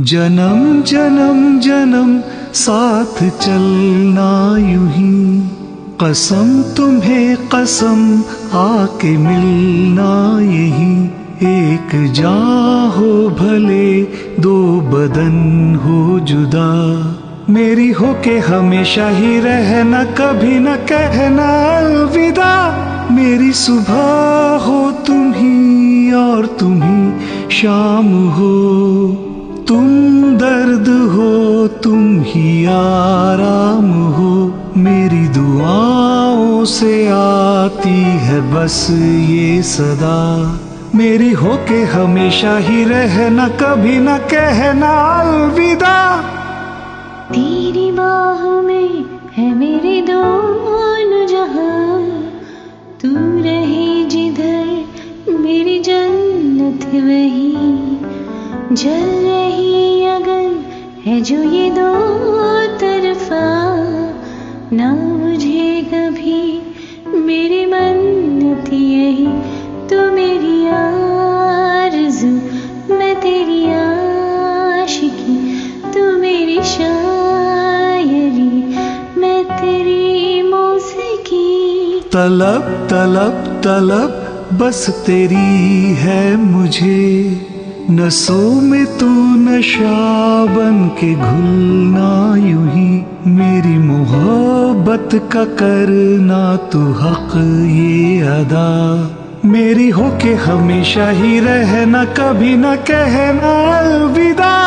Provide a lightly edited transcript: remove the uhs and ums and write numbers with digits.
जन्म जन्म जन्म साथ चलना यूं ही, कसम तुम्हें कसम आके मिलना यही। एक जान हो भले दो बदन हो जुदा, मेरी हो के हमेशा ही रहना, कभी न कहना अलविदा। मेरी सुबह हो तुम ही और तुम ही शाम हो, तुम दर्द हो तुम ही आराम हो। मेरी दुआओं से आती है बस ये सदा, मेरी हो के हमेशा ही रहना, कभी न कहना अलविदा। तेरी बाह में है मेरे दोनों जहां, तू रहे जिधर मेरी जन्नत वही। जल रही अगर है जो ये दो तरफा, ना मुझे कभी मेरी मन्नत यही। तो मेरी आरज़ू मैं तेरी आशिकी, तू मेरी शायरी मैं तेरी मौसीकी। तलब तलब तलब बस तेरी है मुझे, नसों में तू नशा बन के घुलना यूं ही। मेरी मोहब्बत का करना तू हक ये अदा, मेरी हो के हमेशा ही रहना, कभी न कहना अलविदा।